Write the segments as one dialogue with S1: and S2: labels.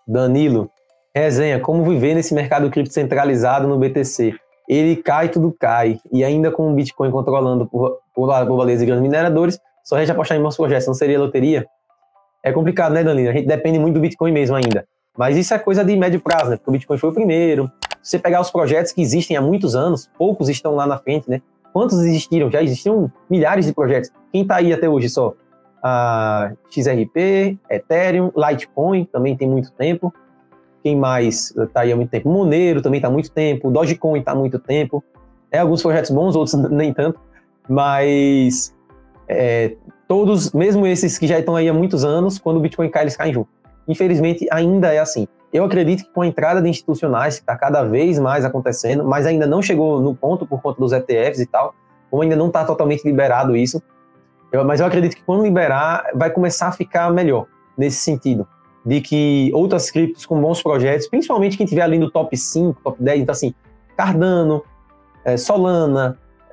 S1: Danilo, resenha, como viver nesse mercado cripto centralizado no BTC? Ele cai, tudo cai. E ainda com o Bitcoin controlando por baleias e grandes mineradores, só a gente apostar em bons projetos, não seria loteria? É complicado, né, Danilo? A gente depende muito do Bitcoin mesmo ainda. Mas isso é coisa de médio prazo, né? Porque o Bitcoin foi o primeiro. Se você pegar os projetos que existem há muitos anos, poucos estão lá na frente, né? Quantos existiram? Já existiam milhares de projetos. Quem está aí até hoje só? A XRP, Ethereum, Litecoin, também tem muito tempo. Quem mais está aí há muito tempo? Monero também está há muito tempo. Dogecoin está há muito tempo. Alguns projetos bons, outros nem tanto. Mas todos, mesmo esses que já estão aí há muitos anos, quando o Bitcoin cai, eles caem junto. Infelizmente, ainda é assim. Eu acredito que com a entrada de institucionais, que está cada vez mais acontecendo, mas ainda não chegou no ponto por conta dos ETFs e tal, como ainda não está totalmente liberado isso, mas eu acredito que quando liberar, vai começar a ficar melhor, nesse sentido, de que outras criptos com bons projetos, principalmente quem estiver ali no top 5, top 10, então assim, Cardano, Solana,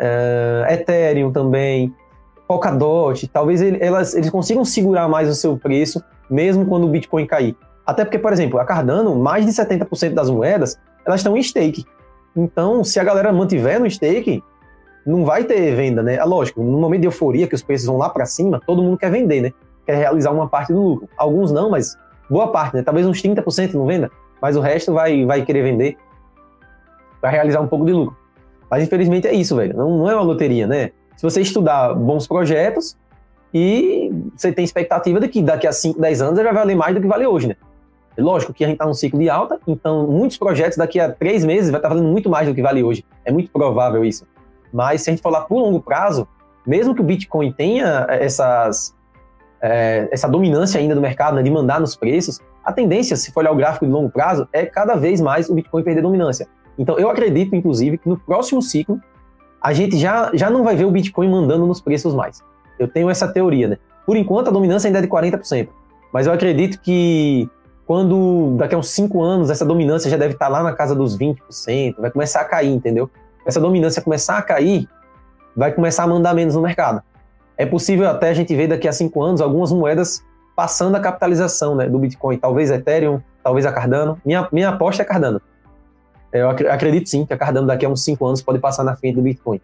S1: Ethereum também, Polkadot, talvez eles consigam segurar mais o seu preço, mesmo quando o Bitcoin cair. Até porque, por exemplo, a Cardano, mais de 70% das moedas, elas estão em stake. Então, se a galera mantiver no stake, não vai ter venda, né? Lógico, no momento de euforia, que os preços vão lá para cima, todo mundo quer vender, né? Quer realizar uma parte do lucro. Alguns não, mas boa parte, né? Talvez uns 30% não venda, mas o resto vai querer vender para realizar um pouco de lucro. Mas, infelizmente, é isso, velho. Não é uma loteria, né? Se você estudar bons projetos e você tem expectativa de que daqui a 5, 10 anos ele vai valer mais do que vale hoje, né? Lógico que a gente está num ciclo de alta, então muitos projetos daqui a 3 meses vai estar valendo muito mais do que vale hoje. É muito provável isso. Mas se a gente falar por longo prazo, mesmo que o Bitcoin tenha essa dominância ainda do mercado, né, de mandar nos preços, a tendência, se for olhar o gráfico de longo prazo, é cada vez mais o Bitcoin perder dominância. Então eu acredito, inclusive, que no próximo ciclo a gente já não vai ver o Bitcoin mandando nos preços mais. Eu tenho essa teoria, né? Por enquanto a dominância ainda é de 40%, mas eu acredito que quando daqui a uns 5 anos essa dominância já deve estar lá na casa dos 20%, vai começar a cair, entendeu? Essa dominância começar a cair, vai começar a mandar menos no mercado. É possível até a gente ver daqui a 5 anos algumas moedas passando a capitalização, né, do Bitcoin, talvez Ethereum, talvez a Cardano. Minha aposta é Cardano. Eu acredito sim que a Cardano daqui a uns 5 anos pode passar na frente do Bitcoin,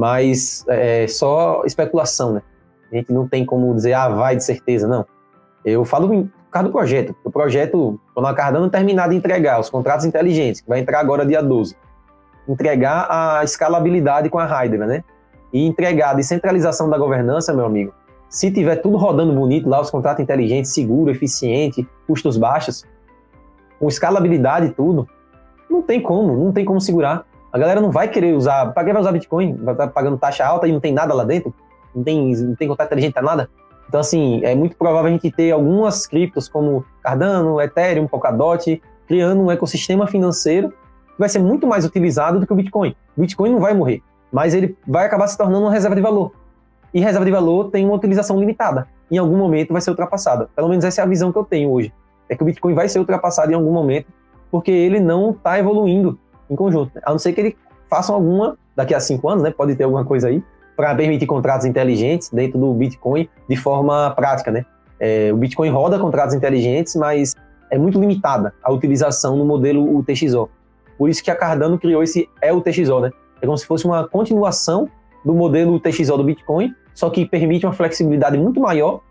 S1: mas é só especulação, né? A gente não tem como dizer, vai de certeza, não. Eu falo por causa do projeto. O projeto, quando a Cardano terminar de entregar os contratos inteligentes, que vai entrar agora dia 12, entregar a escalabilidade com a Hydra, né? E entregar a descentralização da governança, meu amigo. Se tiver tudo rodando bonito lá, os contratos inteligentes, seguro, eficiente, custos baixos, com escalabilidade e tudo, não tem como segurar. A galera não vai querer usar. Para que vai usar Bitcoin? Vai estar pagando taxa alta e não tem nada lá dentro? Não tem contrato inteligente para nada? Então, assim, é muito provável a gente ter algumas criptos como Cardano, Ethereum, Polkadot, criando um ecossistema financeiro que vai ser muito mais utilizado do que o Bitcoin. O Bitcoin não vai morrer, mas ele vai acabar se tornando uma reserva de valor. E reserva de valor tem uma utilização limitada. Em algum momento vai ser ultrapassada. Pelo menos essa é a visão que eu tenho hoje. É que o Bitcoin vai ser ultrapassado em algum momento, porque ele não está evoluindo em conjunto. A não ser que ele faça alguma, daqui a 5 anos, né? Pode ter alguma coisa aí, para permitir contratos inteligentes dentro do Bitcoin de forma prática, né? O Bitcoin roda contratos inteligentes, mas é muito limitada a utilização no modelo UTXO. Por isso que a Cardano criou esse UTXO, né? É como se fosse uma continuação do modelo UTXO do Bitcoin, só que permite uma flexibilidade muito maior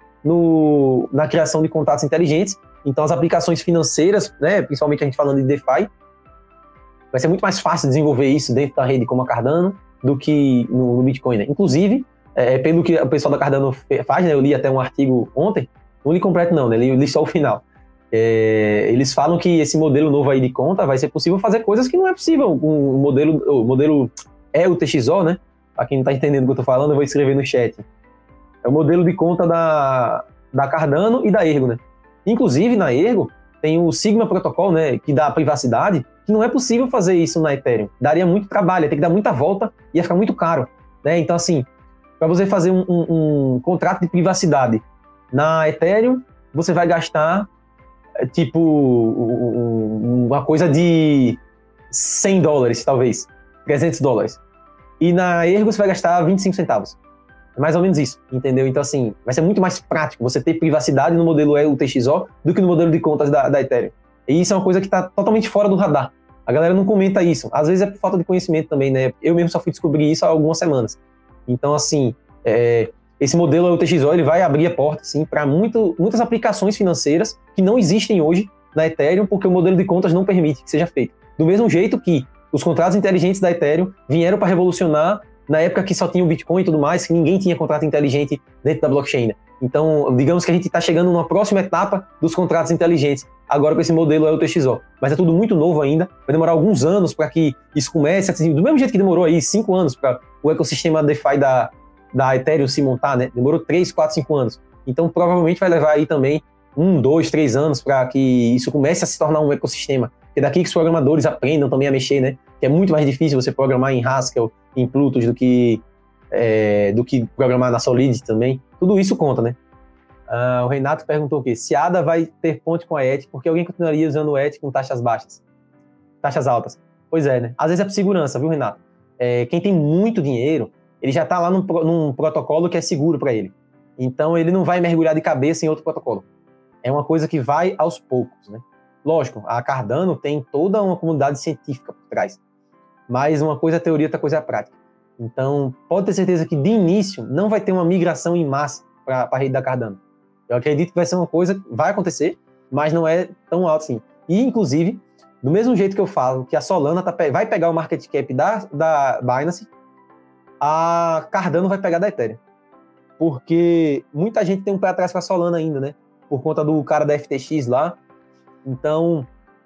S1: na criação de contratos inteligentes. Então as aplicações financeiras, né, principalmente a gente falando de DeFi, vai ser muito mais fácil desenvolver isso dentro da rede como a Cardano do que no Bitcoin, né? Inclusive, pelo que o pessoal da Cardano faz, né? Eu li até um artigo ontem, não li completo não, né? Li só o final. Eles falam que esse modelo novo aí de conta vai ser possível fazer coisas que não é possível. O modelo UTXO, né? Para quem não está entendendo o que eu estou falando, eu vou escrever no chat. É o modelo de conta da Cardano e da Ergo, né? Inclusive, na Ergo, tem o Sigma Protocol, né? Que dá privacidade, que não é possível fazer isso na Ethereum. Daria muito trabalho, ia ter que dar muita volta, ia ficar muito caro, né? Então, assim, para você fazer um contrato de privacidade na Ethereum, você vai gastar, tipo, uma coisa de $100, talvez, $300. E na Ergo você vai gastar 25 centavos. É mais ou menos isso, entendeu? Então, assim, vai ser muito mais prático você ter privacidade no modelo UTXO do que no modelo de contas da Ethereum. E isso é uma coisa que está totalmente fora do radar. A galera não comenta isso. Às vezes é por falta de conhecimento também, né? Eu mesmo só fui descobrir isso há algumas semanas. Então, assim, esse modelo UTXO, ele vai abrir a porta, assim, para muitas aplicações financeiras que não existem hoje na Ethereum, porque o modelo de contas não permite que seja feito. Do mesmo jeito que os contratos inteligentes da Ethereum vieram para revolucionar na época que só tinha o Bitcoin e tudo mais, que ninguém tinha contrato inteligente dentro da blockchain. Então, digamos que a gente está chegando numa próxima etapa dos contratos inteligentes, agora com esse modelo UTXO. Mas é tudo muito novo ainda, vai demorar alguns anos para que isso comece, assim, do mesmo jeito que demorou aí 5 anos para o ecossistema DeFi da Ethereum se montar, né? Demorou 3, 4, 5 anos. Então, provavelmente vai levar aí também 1, 2, 3 anos para que isso comece a se tornar um ecossistema. Porque daqui que os programadores aprendam também a mexer, né? Que é muito mais difícil você programar em Haskell, em Plutus, do que programar na Solidity também. Tudo isso conta, né? O Renato perguntou o quê? Se a ADA vai ter ponte com a ETH, porque alguém continuaria usando o ETH com taxas baixas? Taxas altas. Pois é, né? Às vezes é por segurança, viu, Renato? Quem tem muito dinheiro, ele já está lá num protocolo que é seguro para ele. Então, ele não vai mergulhar de cabeça em outro protocolo. É uma coisa que vai aos poucos, né? Lógico, a Cardano tem toda uma comunidade científica por trás. Mas uma coisa é a teoria, outra coisa é a prática. Então, pode ter certeza que, de início, não vai ter uma migração em massa para a rede da Cardano. Eu acredito que vai ser uma coisa que vai acontecer, mas não é tão alto assim. E, inclusive, do mesmo jeito que eu falo que a Solana vai pegar o market cap da Binance, a Cardano vai pegar da Ethereum. Porque muita gente tem um pé atrás com a Solana ainda, né? Por conta do cara da FTX lá. Então,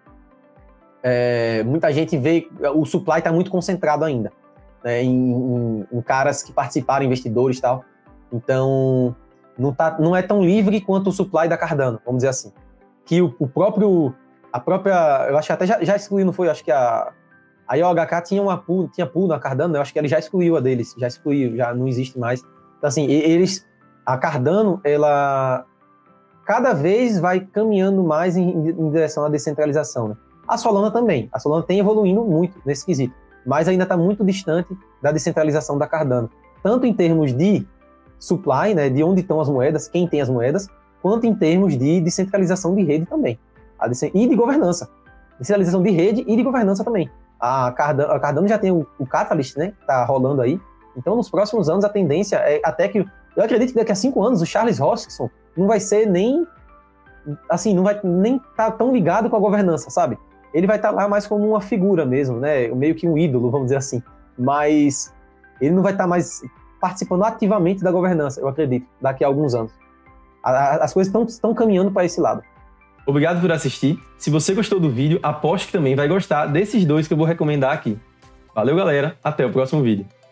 S1: muita gente vê... O supply está muito concentrado ainda, né? Em caras que participaram, investidores e tal. Então, não é tão livre quanto o supply da Cardano, vamos dizer assim. Que a própria... Eu acho que até já excluiu, não foi? Acho que a IOHK tinha pool na Cardano, eu acho que ele já excluiu a deles, já não existe mais. Então, assim, a Cardano, ela cada vez vai caminhando mais em direção à descentralização, né? A Solana também. A Solana tem evoluindo muito nesse quesito, mas ainda está muito distante da descentralização da Cardano. Tanto em termos de supply, né, de onde estão as moedas, quem tem as moedas, quanto em termos de descentralização de rede também. E de governança. Descentralização de rede e de governança também. A Cardano já tem o Catalyst, né, que tá rolando aí. Então, nos próximos anos, a tendência é até que... Eu acredito que daqui a 5 anos, o Charles Hoskinson não vai ser nem... Assim, não vai nem estar tão ligado com a governança, sabe? Ele vai estar lá mais como uma figura mesmo, né? Meio que um ídolo, vamos dizer assim. Mas ele não vai estar mais participando ativamente da governança, eu acredito, daqui a alguns anos. As coisas estão caminhando para esse lado. Obrigado por assistir. Se você gostou do vídeo, aposto que também vai gostar desses dois que eu vou recomendar aqui. Valeu, galera. Até o próximo vídeo.